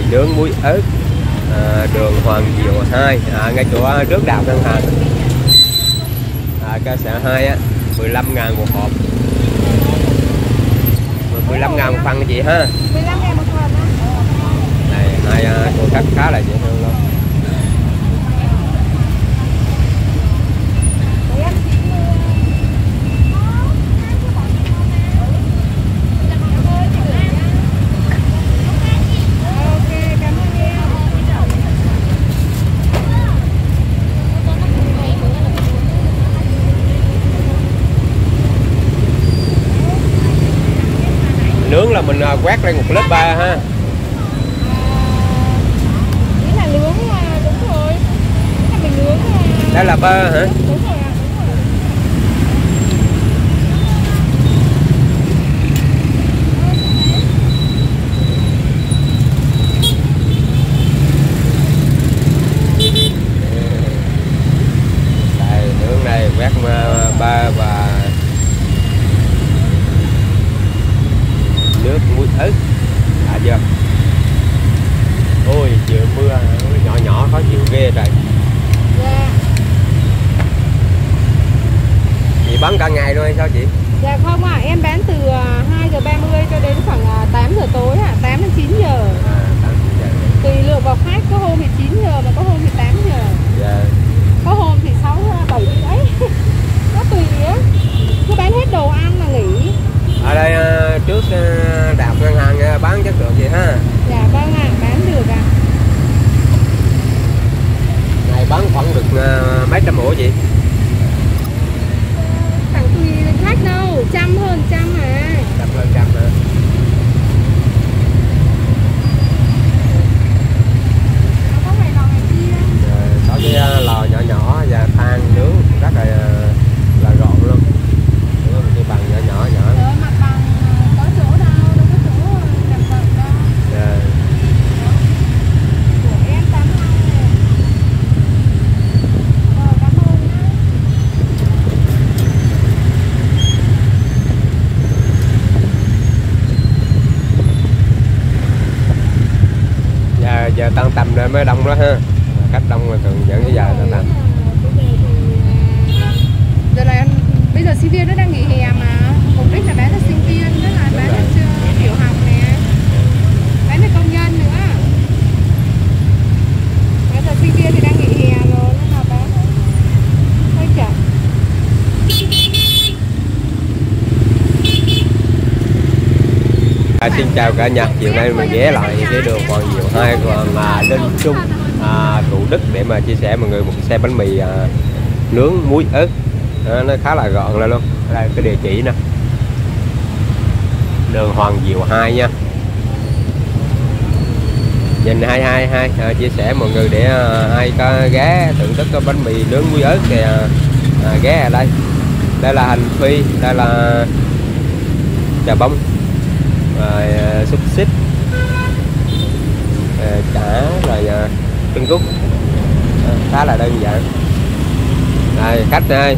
nướng muối ớt, đường Hoàng Diệu 2, ngay chỗ trước đạp ngân hàng. Cơ sở 2 á, 15.000 một hộp. 15.000 một phần chị ha. 15.000 một phần á. Này hai cô khách khá là dễ thương luôn. Nướng là mình quét lên một lớp ba ha. Nghĩa là nướng, đúng rồi. Nghĩa là mình nướng. Đây là bơ hả? Đúng rồi ạ, đúng rồi. Đây, nướng này quét ba và nước muối ớt. Chưa? Ôi chiều mưa nhỏ nhỏ khó chịu ghê trời. Dạ. Chị bán cả ngày luôn hay sao chị? Dạ không ạ, em bán từ 2:30 cho đến khoảng 8 giờ tối ạ, 8 đến 9 giờ. 8 giờ. Tùy lượng vào khách, có hôm thì 9 giờ mà có hôm thì 8 giờ. Dạ. Có hôm thì 6, 7 đấy. Nó tùy á. Cứ bán hết đồ ăn là nghỉ. Ở đây trước đạp ngân hàng bán chất lượng vậy ha. Dạ vâng ạ, bán được ạ. Này bán khoảng được mấy trăm ổ chị? Chẳng tùy khách đâu, trăm hơn trăm à. Trăm hơn trăm hả? Có ngày lò ngày kia. Có cái lò nhỏ nhỏ và than nướng rất là gọn luôn. Đúng cái bằng nhỏ nhỏ. Trời, mặt bằng có chỗ đâu, đâu có chỗ làm thật đâu. Yeah. Của em 85 nè. Cảm ơn nhá. Giờ tăng tầm rồi mới đông đó ha. Khách đông rồi thường dẫn cái giờ tăng tầm. Giờ là bây giờ sinh viên nó đang nghỉ hè mà mục đích là bán cho sinh viên, tức là bán cho tiểu học nè, bán cho công nhân nữa. Bây giờ sinh viên thì đang nghỉ hè rồi nên là bán hơi chậm. Xin chào cả nhà, chiều nay mình ghé lại cái đường Hoàng Diệu 2 và Linh Trung, Thủ Đức để mà chia sẻ mọi người một xe bánh mì nướng muối ớt. Nó khá là gọn lên luôn. Đây cái địa chỉ nè, đường Hoàng Diệu 2 nha. Nhìn 222 chia sẻ mọi người để ai có ghé thưởng thức cái bánh mì nướng muối ớt thì ghé ở đây. Đây là hành phi, đây là chà bông, xúc xích, chả rồi trứng cút, khá là đơn giản. Đây khách đây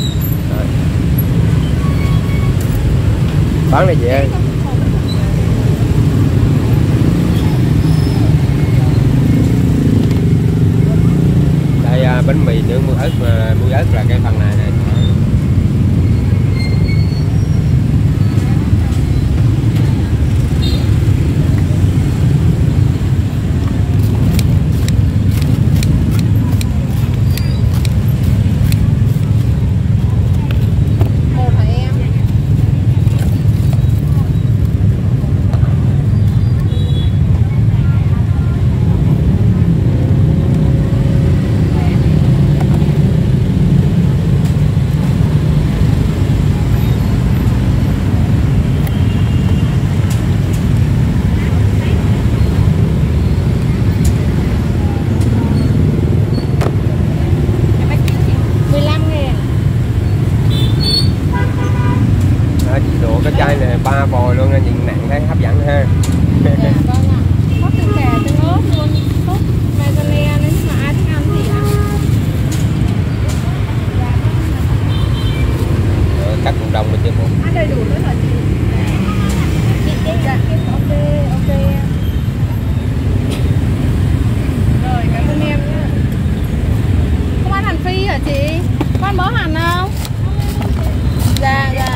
bán này gì ơi. Đây bánh mì nướng muối ớt là cái phần này này. Cái chai này 3 vòi luôn, nhìn nặng thấy hấp dẫn ha. Dạ vâng ạ. Có từ cà từ ớt luôn, sốt maizena nếu mà ai thích ăn thì ăn. Cắt cũng đông rồi chứ bộ. Ăn đầy đủ nữa hả chị? Dạ, ok, ok. hành không? Dạ dạ.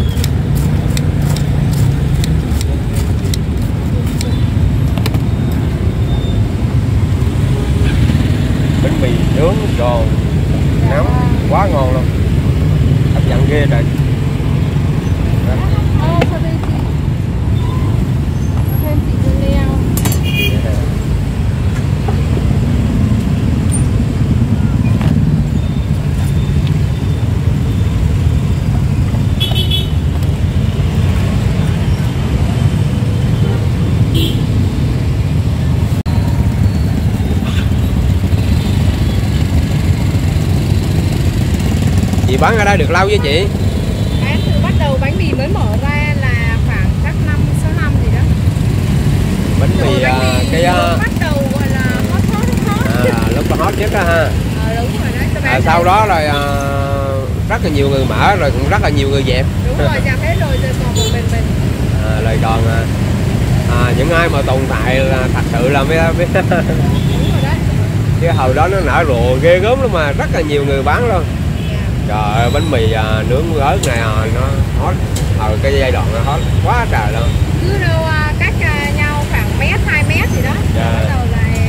Bánh mì nướng giòn nóng quá ngon luôn, hấp dẫn ghê trời. Sao đây chị? Thêm chị dưa leo. Chị bán ở đây được lâu với chị? Em từ bắt đầu bánh mì mới mở ra là khoảng chắc 5-6 năm gì đó. Bánh mì cái bắt đầu gọi là hot. lúc đó hot nhất đó ha. Đúng rồi đấy. Sau đó rồi rất là nhiều người mở rồi cũng rất là nhiều người dẹp. Đúng rồi, dẹp hết rồi còn một mình. Lời còn những ai mà tồn tại là thật sự là mới Đúng rồi đấy. chứ hồi đó nó nở rộ ghê gớm lắm mà rất là nhiều người bán luôn. Trời ơi, bánh mì nướng ớt này nó hot ở cái giai đoạn nó hot quá trời luôn. Cứ đâu cách nhau khoảng 1-2 mét gì đó. Bắt đầu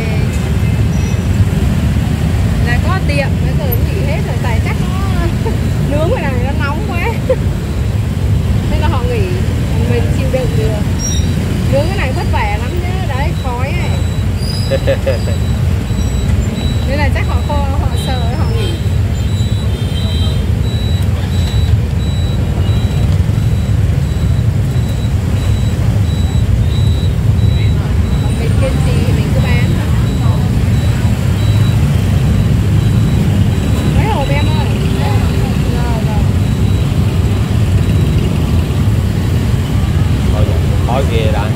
là có tiệm bây giờ cũng nghỉ hết rồi tại chắc nó nướng cái này nó nóng quá. Nên là họ nghỉ, mình chịu đựng được. Nướng cái này vất vả lắm chứ, đấy khói này. Nên là chắc họ sợ họ nghỉ. Mình kiên trì thì mình cứ bán thôi. Mấy hộp em ơi. Rồi. Khói ghê đã.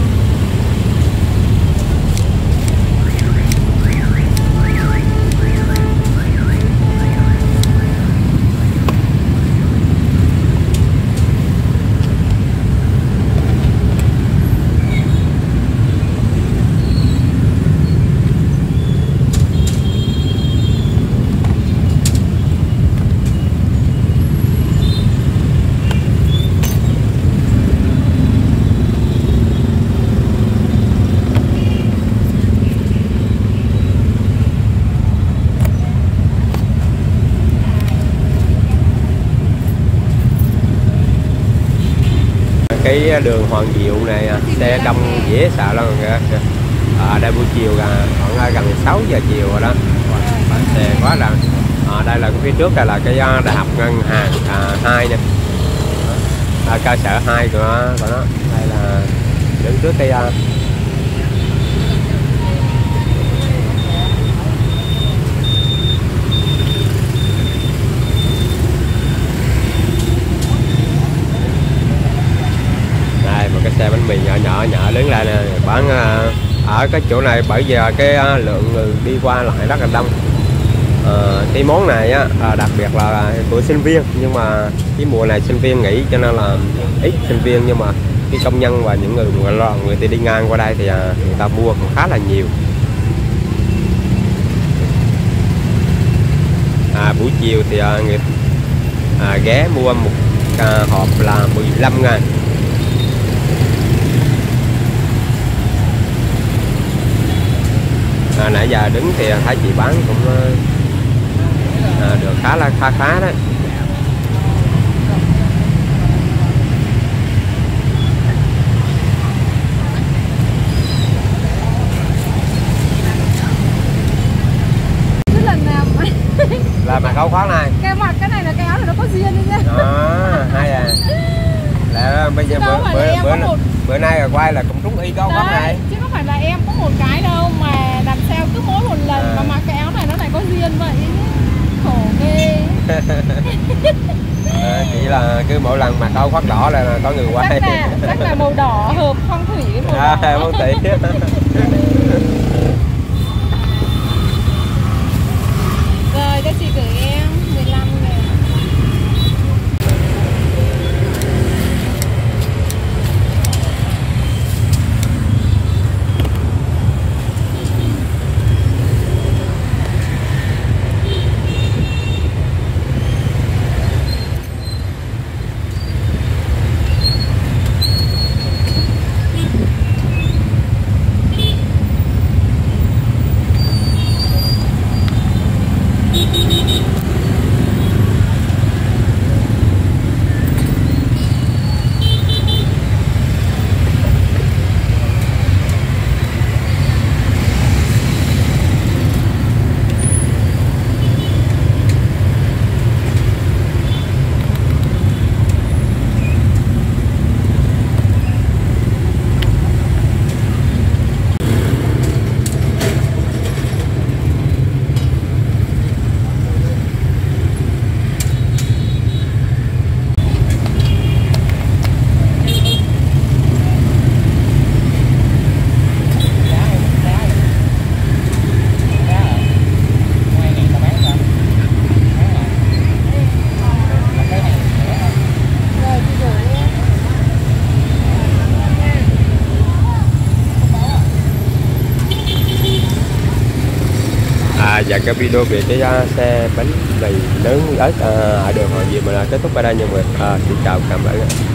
Cái đường Hoàng Diệu này xe đông dễ sợ lắm kìa. Đây buổi chiều khoảng gần 6 giờ chiều rồi đó, xe quá là đây là cái phía trước đây là cái đại học ngân hàng 2 nè, cơ sở 2 của nó. Đây là đứng trước cái cái xe bánh mì nhỏ lớn lên nè, bán ở cái chỗ này bởi giờ cái lượng người đi qua lại rất là đông. Cái món này á đặc biệt là của sinh viên, nhưng mà cái mùa này sinh viên nghỉ cho nên là ít sinh viên, nhưng mà cái công nhân và những người ta đi ngang qua đây thì người ta mua cũng khá là nhiều. Buổi chiều thì người ghé mua một hộp là 15.000. Nãy giờ đứng thì thấy chị bán cũng được khá đấy. Cứ lần nào là mà khâu khoáng này cái này là cái áo này nó có duyên đấy nhá. Hay là bây giờ bữa nay là quay là cũng trúng y câu khoáng này, chứ không phải là em có một cái đâu mà làm sao cứ mỗi một lần mà mặc cái áo này nó lại có duyên vậy. Khổ ghê. Chỉ là cứ mỗi lần mặc áo khoác đỏ là có người quay. Chắc là màu đỏ hợp phong thủy với màu đỏ. Phong thủy. Rồi cho chị gửi em 15.000. cái video về cái xe bánh mì nướng muối ớt ở đường Hoàng Diệu mình là kết thúc ở đây nha mọi người. Xin chào, cảm ơn.